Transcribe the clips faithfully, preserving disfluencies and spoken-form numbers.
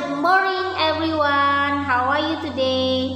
Good morning, everyone. How are you today?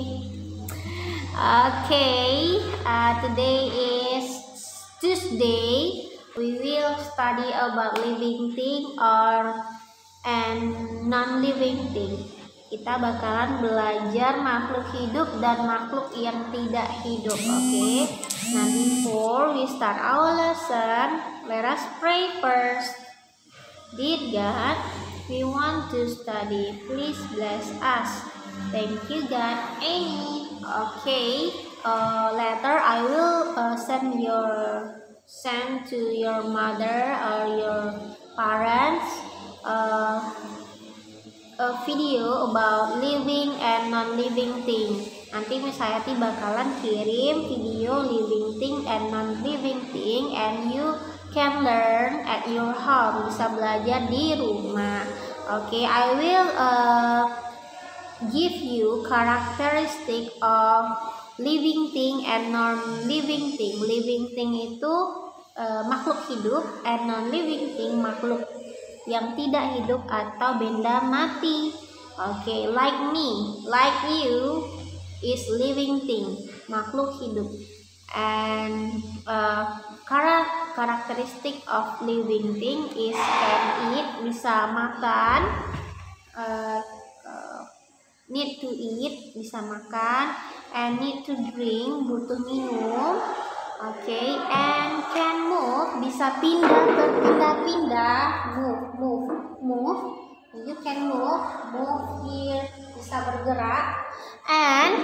Okay, uh, today is Tuesday. We will study about living thing or and non-living thing. Kita bakalan belajar makhluk hidup dan makhluk yang tidak hidup. Oke. Okay? Now before we start our lesson, let us pray first. Dear God, we want to study. Please bless us. Thank you, God. Amy. Okay. Uh, later I will uh, send your send to your mother or your parents uh, a video about living and non-living thing. Nanti Miss Hayati bakalan kirim video living thing and non-living thing, and you can learn at your home. Bisa belajar di rumah. Oke, okay, I will uh, give you characteristic of living thing and non-living thing. Living thing itu uh, makhluk hidup, and non-living thing makhluk yang tidak hidup atau benda mati. Oke, okay, like me, like you is living thing, makhluk hidup. And uh, karakteristik of living thing is can eat, bisa makan, uh, uh, need to eat, bisa makan, and need to drink, butuh minum. Oke, okay, and can move, bisa pindah, berpindah-pindah, move, move, move. You can move, move here, bisa bergerak, and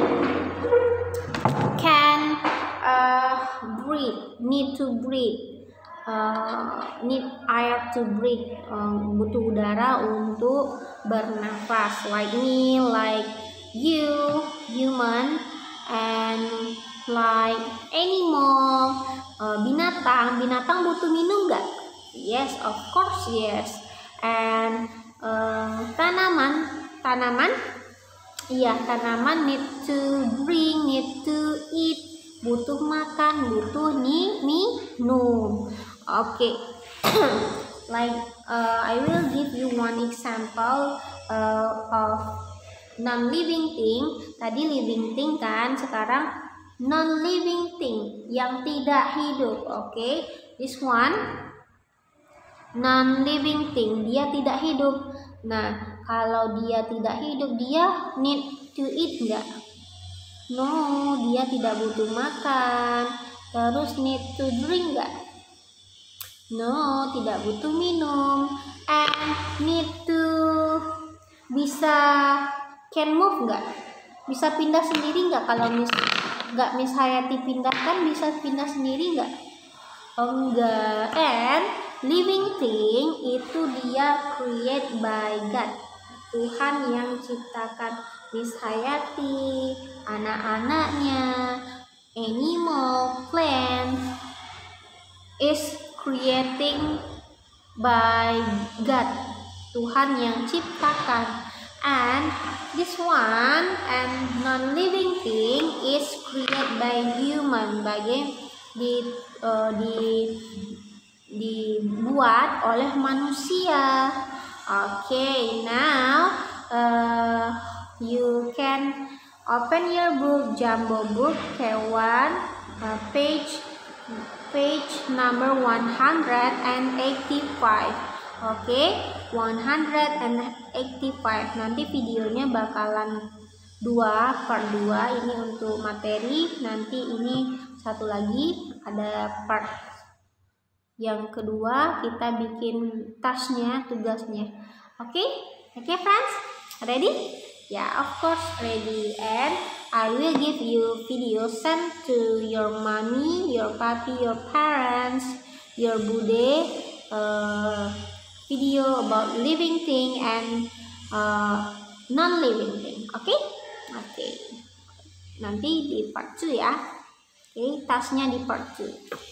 can uh, breathe, need to breathe, uh, need air to breathe, um, butuh udara untuk bernafas. Like me, like you, human, and like animal, uh, binatang. Binatang butuh minum nggak? Yes, of course, yes. And uh, tanaman, tanaman, iya, tanaman need to drink, need to eat, butuh makan, butuh ni minum. Oke, okay. Like uh, I will give you one example uh, of non-living thing. Tadi living thing kan, sekarang non-living thing yang tidak hidup. Oke, okay? This one non-living thing, dia tidak hidup. Nah, kalau dia tidak hidup, dia need to eat enggak? No, dia tidak butuh makan. Terus need to drink enggak? No, tidak butuh minum. And need to, bisa can move enggak? Bisa pindah sendiri enggak? Kalau mis enggak Miss Hayati pindahkan, bisa pindah sendiri enggak? Oh, enggak. And living thing itu dia create by God. Tuhan yang ciptakan. Miss Hayati, anak-anaknya, animal, plant is creating by God. Tuhan yang ciptakan. And this one and non-living thing is created by human. Bagai di uh, di dibuat oleh manusia. Oke, okay, now uh, you can open your book, Jumbo Book, K one, uh, page page number one hundred eighty-five. Oke, okay, one hundred eighty-five. Nanti videonya bakalan dua part dua. Ini untuk materi. Nanti ini satu lagi ada part yang kedua, kita bikin tasnya, tugasnya. Oke, okay? Oke okay, friends, ready? Yeah, of course ready. And I will give you video sent to your mommy, your papi, your parents, your bude, uh, video about living thing and uh, non-living thing. Oke, okay? Oke. Okay. Nanti di part two ya. Oke, okay, tasnya di part two.